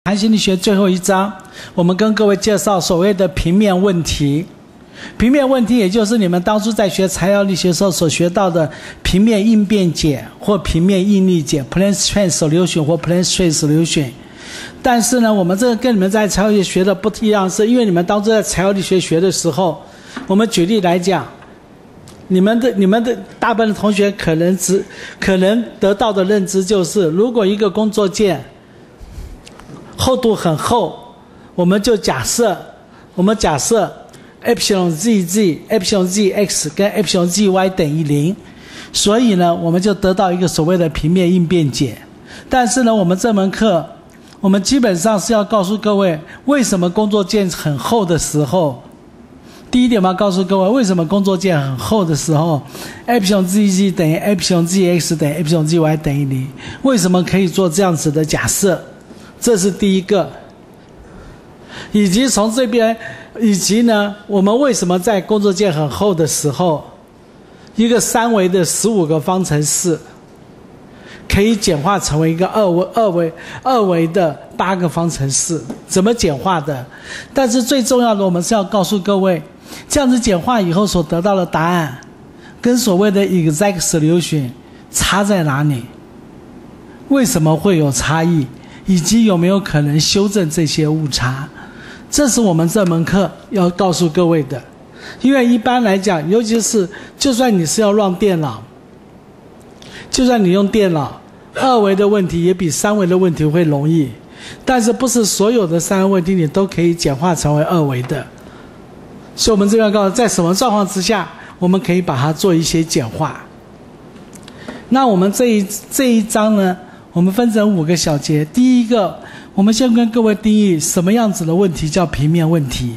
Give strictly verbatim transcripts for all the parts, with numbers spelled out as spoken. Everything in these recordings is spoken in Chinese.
谈心理学最后一章，我们跟各位介绍所谓的平面问题。平面问题也就是你们当初在学材料力学时候所学到的平面应变解或平面应力解 plane strain solution 或 plane strain solution。但是呢，我们这个跟你们在材料力学学的不一样，是因为你们当初在材料力学学的时候，我们举例来讲，你们的你们的大部分的同学可能只可能得到的认知就是，如果一个工作件厚度很厚，我们就假设我们假设 epsilon zz epsilon zx 跟 epsilon zy 等于零，所以呢，我们就得到一个所谓的平面应变解。但是呢，我们这门课我们基本上是要告诉各位，为什么工作件很厚的时候，第一点我们要告诉各位，为什么工作件很厚的时候 epsilon zz 等于 epsilon zx 等于 epsilon zy 等于零，为什么可以做这样子的假设？这是第一个。以及从这边，以及呢，我们为什么在工作件很厚的时候，一个三维的十五个方程式可以简化成为一个二维二维二维的八个方程式，怎么简化的？但是最重要的，我们是要告诉各位，这样子简化以后所得到的答案，跟所谓的 exact solution 差在哪里？为什么会有差异？以及有没有可能修正这些误差？这是我们这门课要告诉各位的。因为一般来讲，尤其是就算你是要让电脑，就算你用电脑，二维的问题也比三维的问题会容易，但是不是所有的三维问题你都可以简化成为二维的。所以我们这边告诉在什么状况之下我们可以把它做一些简化。那我们这一这一章呢，我们分成五个小节。第一个，我们先跟各位定义什么样子的问题叫平面问题。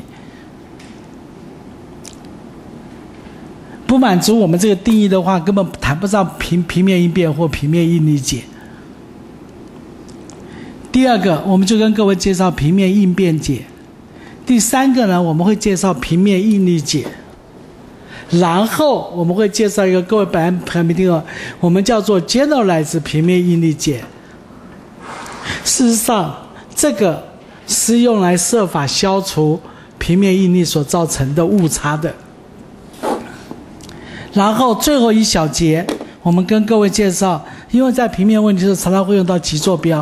不满足我们这个定义的话，根本谈不上平平面应变或平面应力解。第二个，我们就跟各位介绍平面应变解。第三个呢，我们会介绍平面应力解。然后我们会介绍一个各位本来还没听过，我们叫做 generalized 平面应力解。事实上，这个是用来设法消除平面应力所造成的误差的。然后最后一小节，我们跟各位介绍，因为在平面问题的时候常常会用到极坐标。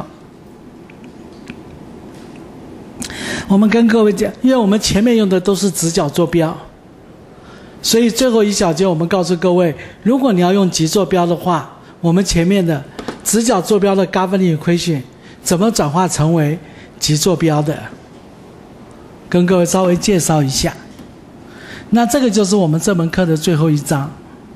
我们跟各位讲，因为我们前面用的都是直角坐标，所以最后一小节我们告诉各位，如果你要用极坐标的话，我们前面的直角坐标的 governing equation 怎么转化成为极坐标的，跟各位稍微介绍一下。那这个就是我们这门课的最后一章。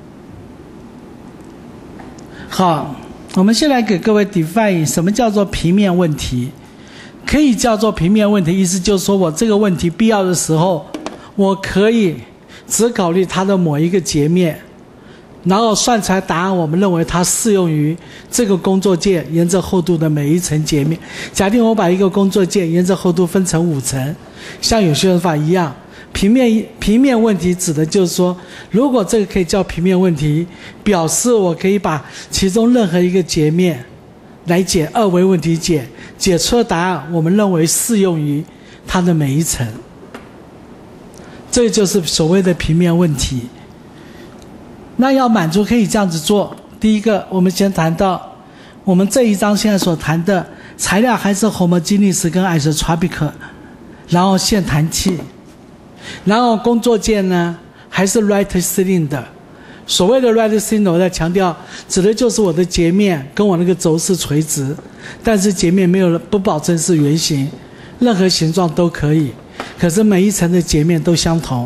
好，我们先来给各位 define 什么叫做平面问题。可以叫做平面问题，意思就是说我这个问题必要的时候，我可以只考虑它的某一个截面，然后算出来答案，我们认为它适用于这个工作件沿着厚度的每一层截面。假定我把一个工作件沿着厚度分成五层，像有些人法一样，平面平面问题指的就是说，如果这个可以叫平面问题，表示我可以把其中任何一个截面来解二维问题解，解出的答案我们认为适用于它的每一层。这就是所谓的平面问题。那要满足可以这样子做，第一个我们先谈到我们这一章现在所谈的材料还是 homogeneous 跟 isotropic， 然后线弹器，然后工作件呢还是 right cylinder。所谓的 right cylinder 我在强调，指的就是我的截面跟我那个轴是垂直，但是截面没有不保证是圆形，任何形状都可以，可是每一层的截面都相同。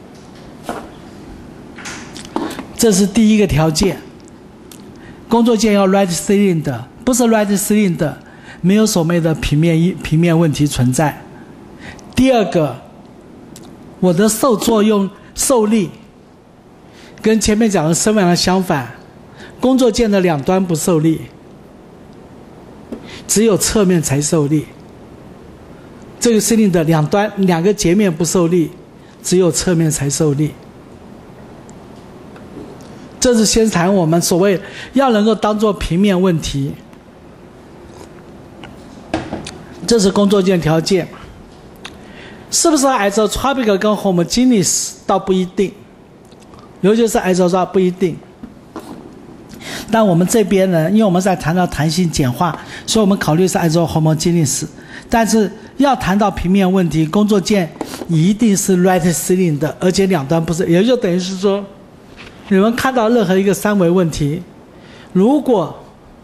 这是第一个条件，工作件要 right cylinder， 不是 right cylinder， 没有所谓的平面平面问题存在。第二个，我的受作用受力跟前面讲的生完了相反，工作件的两端不受力，只有侧面才受力。这个司令的两端两个截面不受力，只有侧面才受力。这是先谈我们所谓要能够当作平面问题， 这是工作键条件。是不是 isotropic 跟 homogeneous 倒不一定，尤其是 isotropic 不一定。但我们这边呢，因为我们在谈到弹性简化，所以我们考虑是 isohomogeneous。但是要谈到平面问题，工作键一定是 right ceiling 的，而且两端不是，也就等于是说，你们看到任何一个三维问题，如果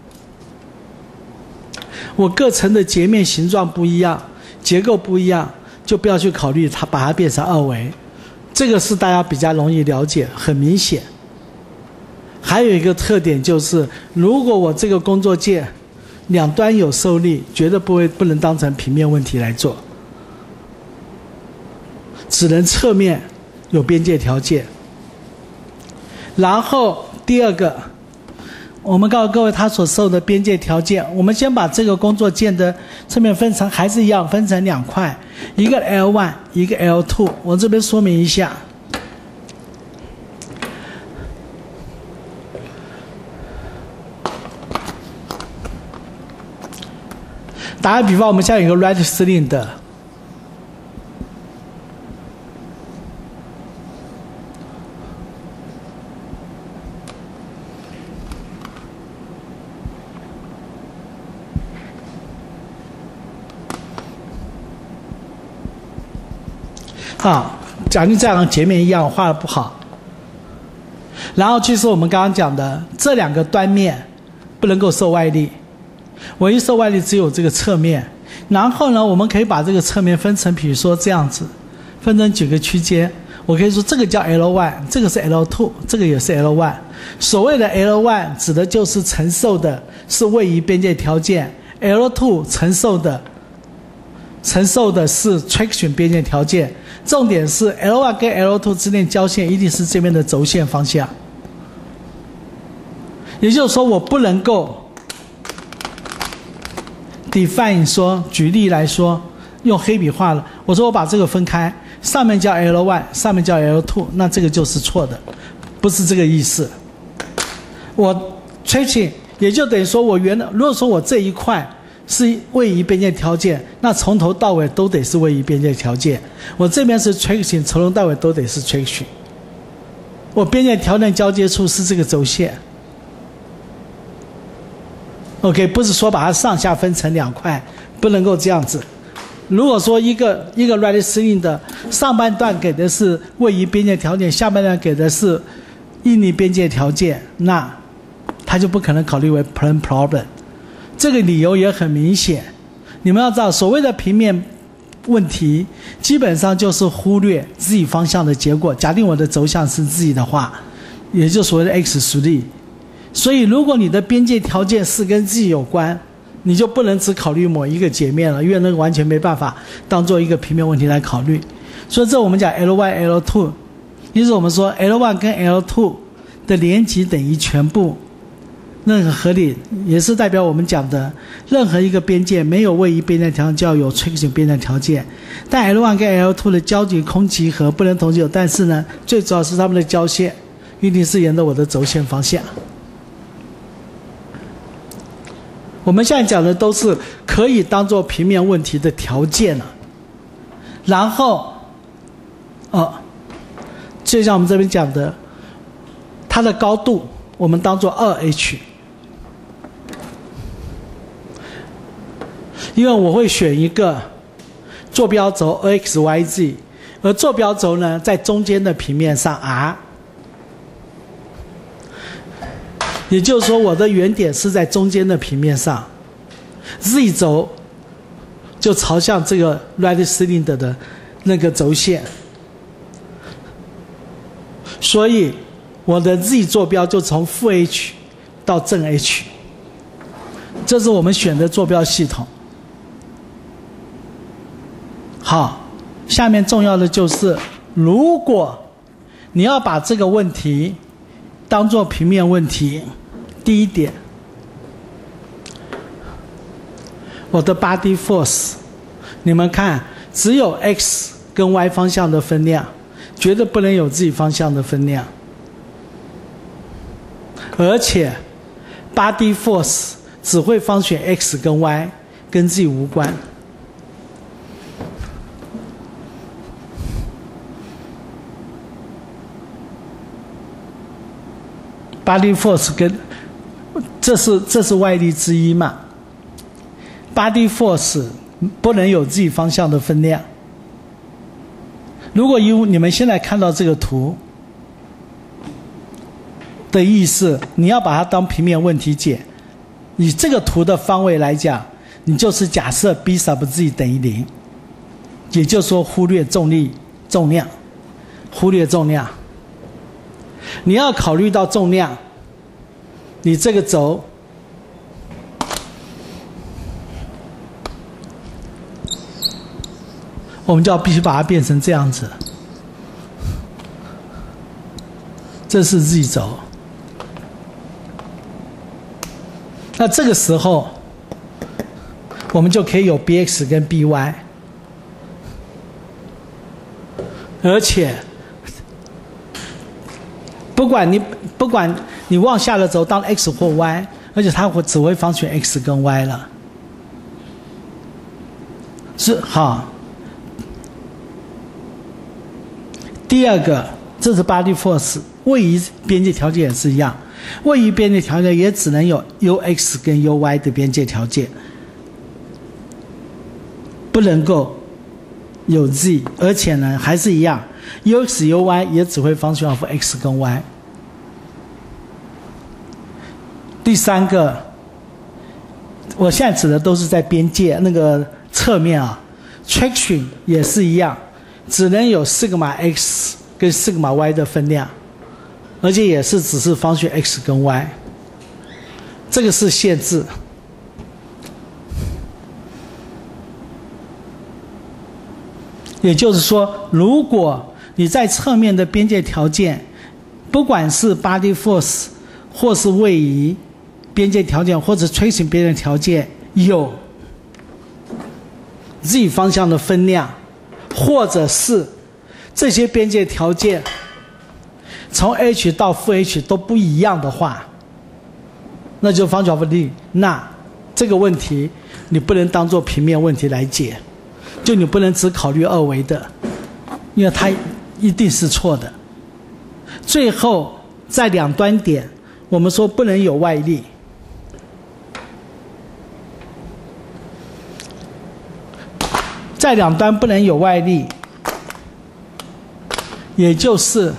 我各层的截面形状不一样，结构不一样，就不要去考虑它，把它变成二维。这个是大家比较容易了解，很明显。还有一个特点就是，如果我这个工作键两端有受力，绝对不会不能当成平面问题来做，只能侧面有边界条件。然后第二个，我们告诉各位它所受的边界条件，我们先把这个工作键的侧面分成，还是一样分成两块，一个 L 一 一个 L 二。我这边说明一下。打个比方，我们现在有个 right ceiling 的，好，假定这样的截面一样，画的不好。然后就是我们刚刚讲的，这两个端面不能够受外力。唯一受外力只有这个侧面，然后呢，我们可以把这个侧面分成，比如说这样子，分成几个区间。我可以说这个叫 L 一， 这个是 L 二， 这个也是 L 一。所谓的 L 一 指的就是承受的是位移边界条件 ，L 二 承受的承受的是 traction 边界条件。重点是 L 一 跟 L 二之间交线一定是这边的轴线方向，也就是说我不能够define 说，举例来说，用黑笔画了，我说我把这个分开，上面叫 L 一， 上面叫 L 二， 那这个就是错的，不是这个意思。我 traction 也就等于说，我原来如果说我这一块是位移边界条件，那从头到尾都得是位移边界条件。我这边是 traction， 从头到尾都得是 traction。我边界条件交接处是这个轴线。OK， 不是说把它上下分成两块，不能够这样子。如果说一个一个 right ceiling 的上半段给的是位移边界条件，下半段给的是应力边界条件，那它就不可能考虑为 plane problem。这个理由也很明显，你们要知道，所谓的平面问题，基本上就是忽略自己方向的结果。假定我的轴向是自己的话，也就是所谓的 x 属力。所以如果你的边界条件是跟自己有关，你就不能只考虑某一个截面了，因为那个完全没办法当做一个平面问题来考虑。所以这我们讲 L 一 L 二， 因此我们说 L 一 跟 L 二的连级等于全部，任何合理也是代表我们讲的任何一个边界没有位移边界条件就要有 traction 边界条件。但 L 一 跟 L 二的交集空集合不能同时有，但是呢，最主要是它们的交线一定是沿着我的轴线方向。我们现在讲的都是可以当做平面问题的条件了。然后，哦，就像我们这边讲的，它的高度我们当做 二 H， 因为我会选一个坐标轴 x y z， 而坐标轴呢在中间的平面上 R， 也就是说我的原点是在中间的平面上 ，z 轴就朝向这个 right cylinder 的那个轴线，所以我的 z 坐标就从负 h 到正 h， 这是我们选的坐标系统。好，下面重要的就是，如果你要把这个问题当作平面问题，第一点，我的 body force， 你们看，只有 x 跟 y 方向的分量，绝对不能有自己方向的分量。而且 body force 只会方选 x 跟 y， 跟自己无关。 body force 跟这是这是外力之一嘛 ？body force 不能有自己方向的分量。如果以你们现在看到这个图的意思，你要把它当平面问题解。以这个图的方位来讲，你就是假设 b sub z 等于零，也就是说忽略重力重量，忽略重量。你要考虑到重量，你这个轴我们就要必须把它变成这样子，这是 z 轴。那这个时候我们就可以有 bx 跟 by， 而且不管你不管你往下的轴当 x 或 y， 而且它会只会方选 x 跟 y 了，是好。第二个，这是 body force， 位移边界条件也是一样，位移边界条件也只能有 ux 跟 uy 的边界条件，不能够有 z， 而且呢还是一样 ，ux uy 也只会方选 of x 跟 y。第三个，我现在指的都是在边界那个侧面啊 ，traction 也是一样。只能有 sigma x 跟 sigma y 的分量，而且也是只是方选 x 跟 y， 这个是限制。也就是说，如果你在侧面的边界条件，不管是 body force 或是位移边界条件，或者 traction 边界条件有 z 方向的分量，或者是这些边界条件从 h 到负 h 都不一样的话，那就方角不定。那这个问题你不能当做平面问题来解，就你不能只考虑二维的，因为它一定是错的。最后在两端点，我们说不能有外力。在两端不能有外力，也就是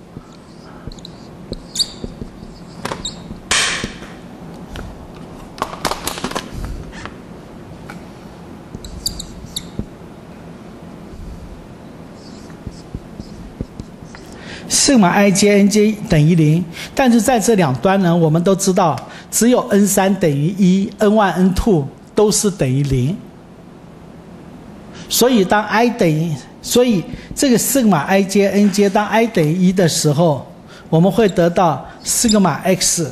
sigma ij nj 等于零，但是在这两端呢，我们都知道只有 n 三 等于一 ，n 一 n 二 都是等于零。所以当 i 等于，所以这个 sigma ij nj 当 i 等于一的时候，我们会得到 sigma x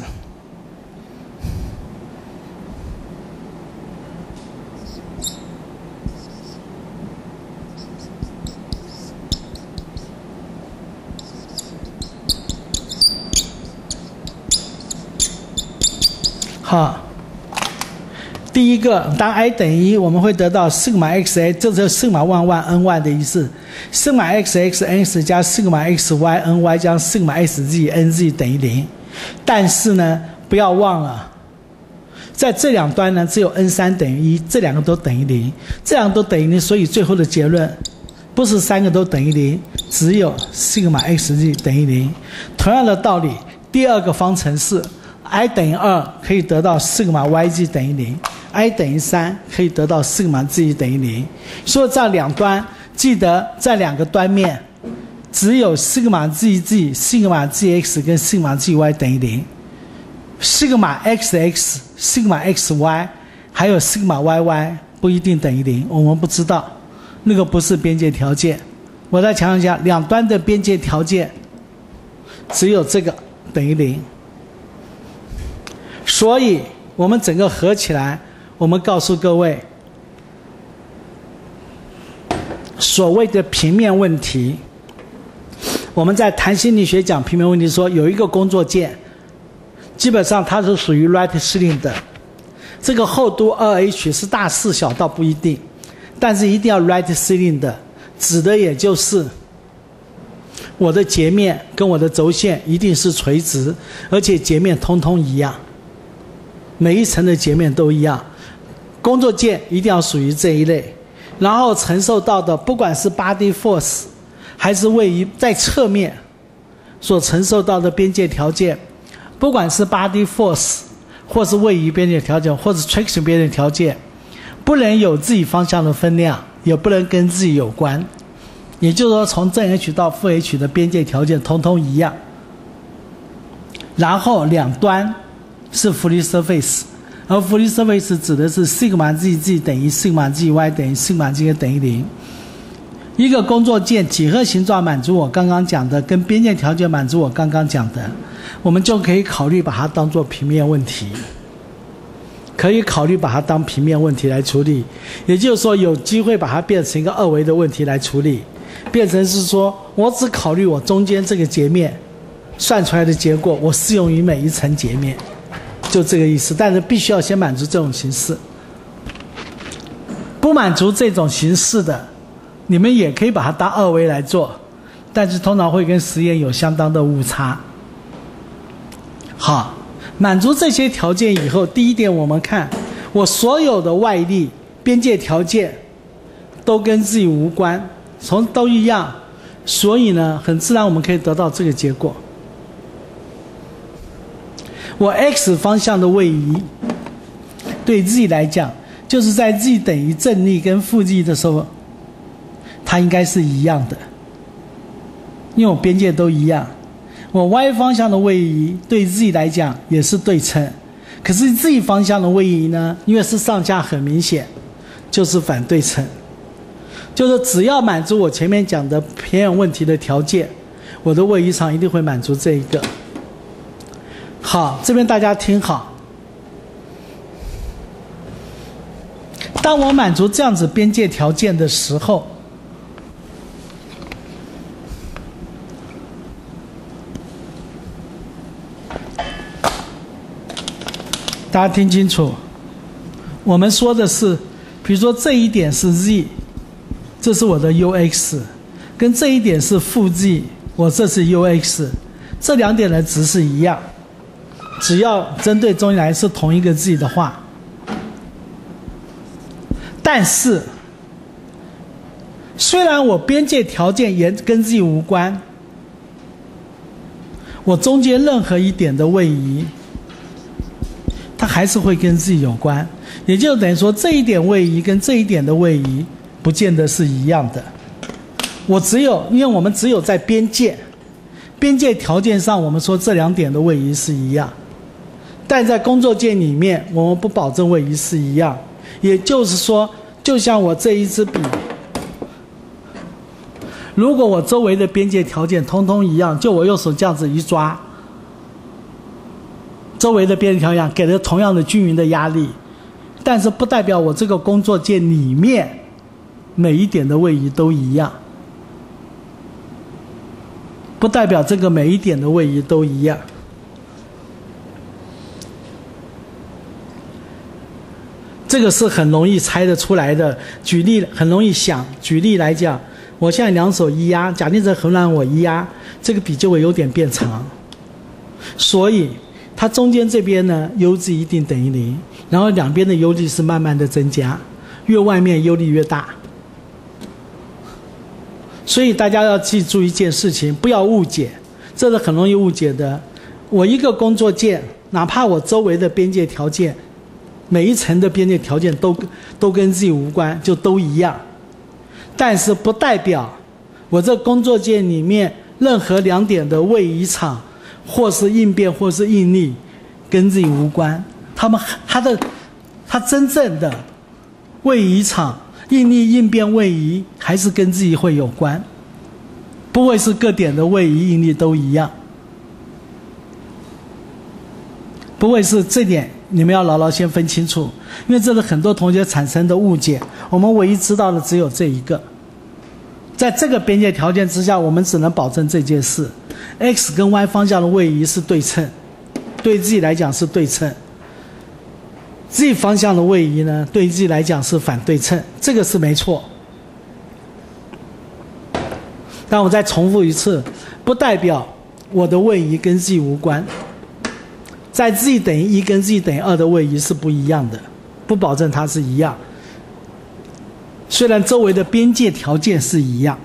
好。第一个，当 i 等于一，我们会得到 sigma xa， 这是 sigma 万万 n 万的意思。sigma xx nx 加 sigma xy ny 加 sigma sz nz 等于零。但是呢，不要忘了，在这两端呢，只有 n 三 等于一，这两个都等于零，这两个都等于零，所以最后的结论不是三个都等于零，只有 sigma xz 等于零。同样的道理，第二个方程式 i 等于二可以得到 sigma yg 等于零。i 等于三可以得到 sigma z 等于零，所以在两端记得在两个端面只有 sigma zg、sigma zx 跟 sigma zy 等于零 ，sigma xx、sigma xy 还有 sigma yy 不一定等于零，我们不知道，那个不是边界条件。我再强调一下，两端的边界条件只有这个等于零，所以我们整个合起来。我们告诉各位，所谓的平面问题，我们在谈心理学讲平面问题说，有一个工作键，基本上它是属于 right cylinder， 这个厚度 二 h 是大是小倒不一定，但是一定要 right cylinder， 指的也就是我的截面跟我的轴线一定是垂直，而且截面通通一样，每一层的截面都一样。工作键一定要属于这一类，然后承受到的不管是 body force 还是位于在侧面所承受到的边界条件，不管是 body force 或是位移边界条件或是 traction 边界条件，不能有自己方向的分量，也不能跟自己有关。也就是说，从正 H 到负 H 的边界条件通通一样，然后两端是 free surface， 而 free surface 指的是 sigma zg 等于 sigma gy 等于 sigma g 等于零。一个工作键几何形状满足我刚刚讲的，跟边界条件满足我刚刚讲的，我们就可以考虑把它当作平面问题，可以考虑把它当平面问题来处理。也就是说，有机会把它变成一个二维的问题来处理，变成是说我只考虑我中间这个截面算出来的结果，我适用于每一层截面，就这个意思。但是必须要先满足这种形式，不满足这种形式的，你们也可以把它当二维来做，但是通常会跟实验有相当的误差。好，满足这些条件以后，第一点我们看我所有的外力边界条件都跟自己无关，从都一样，所以呢很自然我们可以得到这个结果。我 x 方向的位移对 z 来讲，就是在 z 等于正力跟负 z 的时候，它应该是一样的，因为我边界都一样。我 y 方向的位移对 z 来讲也是对称，可是 z 方向的位移呢，因为是上下很明显，就是反对称。就是只要满足我前面讲的平面问题的条件，我的位移场一定会满足这一个。好，这边大家听好，当我满足这样子边界条件的时候，大家听清楚，我们说的是，比如说这一点是 z， 这是我的 ux， 跟这一点是负 z， 我这是 ux， 这两点的值是一样，只要针对中间来是同一个 z 的话。但是虽然我边界条件也跟 z 无关，我中间任何一点的位移它还是会跟自己有关，也就等于说这一点位移跟这一点的位移不见得是一样的。我只有，因为我们只有在边界边界条件上我们说这两点的位移是一样，但在工作键里面我们不保证位移是一样。也就是说，就像我这一支笔，如果我周围的边界条件通通一样，就我右手这样子一抓，周围的边界条件给了同样的均匀的压力，但是不代表我这个工作键里面每一点的位移都一样，不代表这个每一点的位移都一样。这个是很容易猜得出来的，举例很容易想。举例来讲，我现在两手一压，假定这横栏我一压，这个笔就会有点变长，所以它中间这边呢 uz 一定等于零，然后两边的 u 力是慢慢的增加，越外面 u 力越大。所以大家要记住一件事情，不要误解，这是很容易误解的。我一个工作键，哪怕我周围的边界条件每一层的边界条件都都跟自己无关，就都一样，但是不代表我这工作键里面任何两点的位移场或是应变或是应力跟自己无关，他们它的它真正的位移场、应力、应变、位移还是跟自己会有关，不会是各点的位移、应力都一样，不会是这点。你们要牢牢先分清楚，因为这是很多同学产生的误解。我们唯一知道的只有这一个，在这个边界条件之下，我们只能保证这件事 ：x 跟 y 方向的位移是对称，对自己来讲是对称 ；z 方向的位移呢，对自己来讲是反对称，这个是没错。但我再重复一次， 不代表我的位移跟 z 无关。在 z 等于一跟 z 等于二的位移是不一样的，不保证它是一样。虽然周围的边界条件是一样，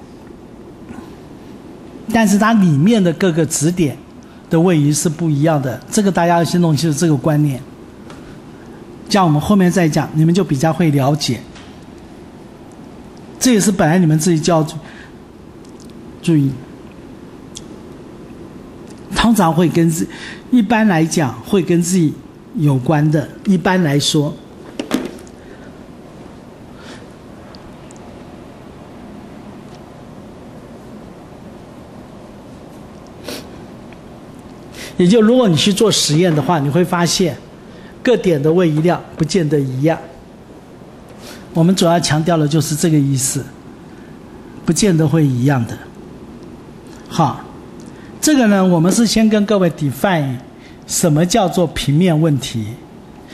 但是它里面的各个质点的位移是不一样的，这个大家要先弄清楚这个观念，这样我们后面再讲，你们就比较会了解。这也是本来你们自己就要注意，通常会跟自一般来讲会跟自己有关的，一般来说。也就如果你去做实验的话，你会发现各点的位移量不见得一样。我们主要强调的就是这个意思，不见得会一样的。好，这个呢，我们是先跟各位 define 什么叫做平面问题。